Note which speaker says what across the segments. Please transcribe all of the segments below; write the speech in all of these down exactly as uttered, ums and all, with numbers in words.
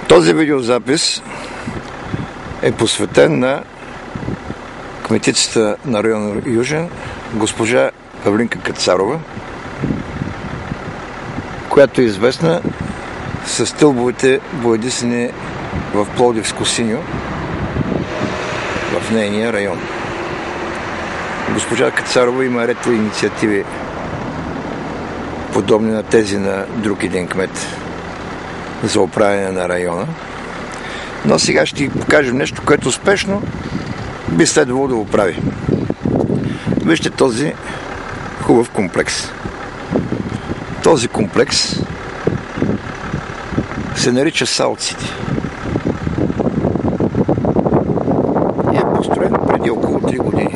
Speaker 1: Този видеозапис е посветен на кметицата на район Южен, госпожа Павлинка Кацарова, която е известна с стълбовете боядисани в Пловдивско синьо в нейния район. Госпожа Кацарова има ред инициативи, подобни на тези на друг един кмет за управяне на района. Но сега ще ви покажем нещо, което успешно би следвало да го прави. Вижте този хубав комплекс. Този комплекс се нарича Саут Сити. И е построен преди около три години.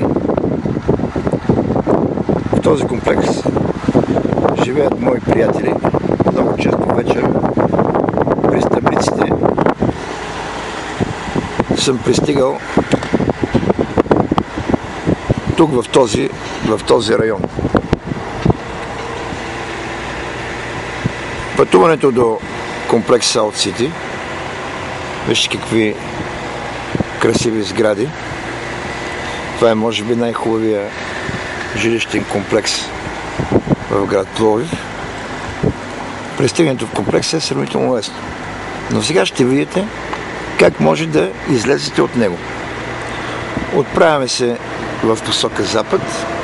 Speaker 1: В този комплекс живеят мои приятели. Много често вечер през таблиците съм пристигал тук в този, в този район. Пътуването до комплекс Саут Сити, вижте какви красиви сгради. Това е може би най-хубавия жилищен комплекс в град Пловдив. Пристигането в комплекса е сравнително лесно. Но сега ще видите как може да излезете от него. Отправяме се в посока запад,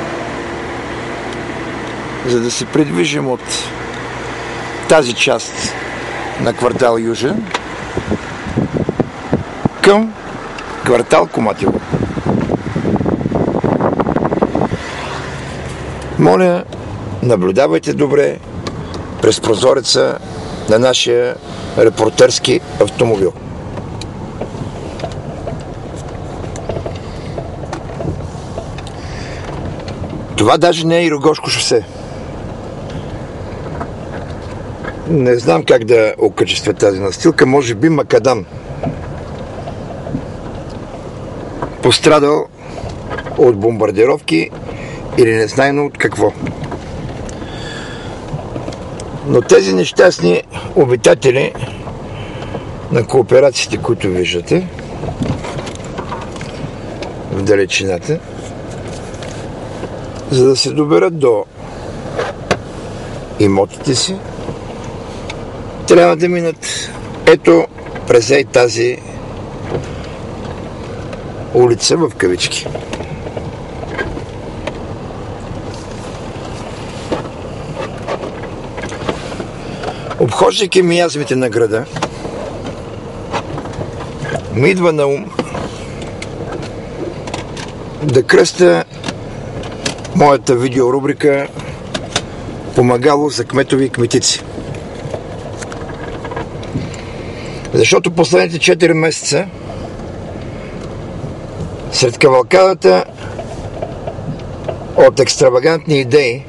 Speaker 1: за да се придвижим от тази част на квартал Южен към квартал Коматево. Моля, наблюдавайте добре през прозореца на нашия репортерски автомобил. Това даже не е Ирогошко шосе. Не знам как да окачествя тази настилка. Може би макадам. Пострадал от бомбардировки или незнайно от какво. Но тези нещастни обитатели на кооперациите, които виждате в далечината, за да се доберат до имотите си, трябва да минат ето през ей тази улица в кавички. Обхождайки миазмите на града, ми идва на ум да кръста моята видеорубрика "Помагало за кметови и кметици". Защото последните четири месеца сред кавалкадата от екстравагантни идеи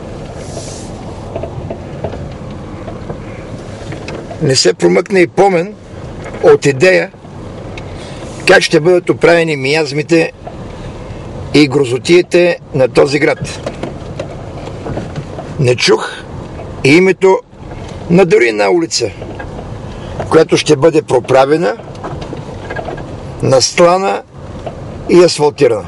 Speaker 1: не се промъкне и помен от идея как ще бъдат оправени миазмите и грозотиите на този град. Не чух и името на дори една улица, която ще бъде проправена, настлана и асфалтирана.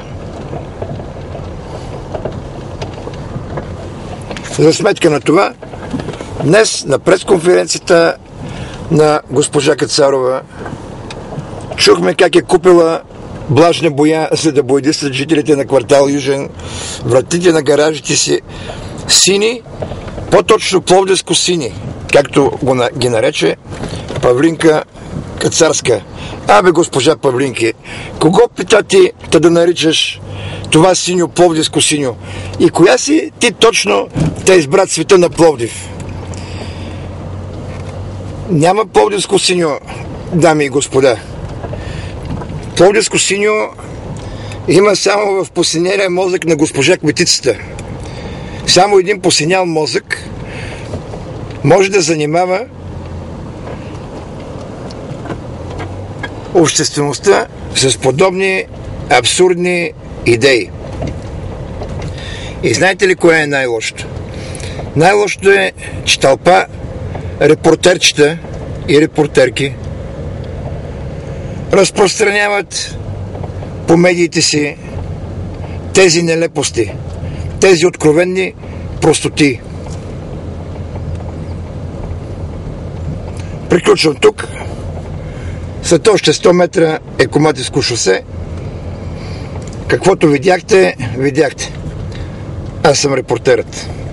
Speaker 1: За сметка на това, днес на пресконференцията на госпожа Кацарова чухме как е купила влажна боя, за да боядисат жителите на квартал Южен, вратите на гаражите си сини, по-точно пловдивско сини, както го, ги нарече Павлинка Кацарска. Абе, госпожа Павлинки, кого пита ти да, да наричаш това синьо, пловдивско синьо? И коя си ти точно да избра цвета на Пловдив? Няма пловдивско синьо, дами и господа. Пловдивско синьо има само в посинелия мозък на госпожа кметицата. Само един посинял мозък може да занимава обществеността с подобни абсурдни идеи. И знаете ли кое е най-лошото? Най-лошото е, че тълпа репортерчета и репортерки разпространяват по медиите си тези нелепости, тези откровенни простоти. Приключвам тук. След още сто метра е Коматевско шосе. Каквото видяхте, видяхте. Аз съм репортерът.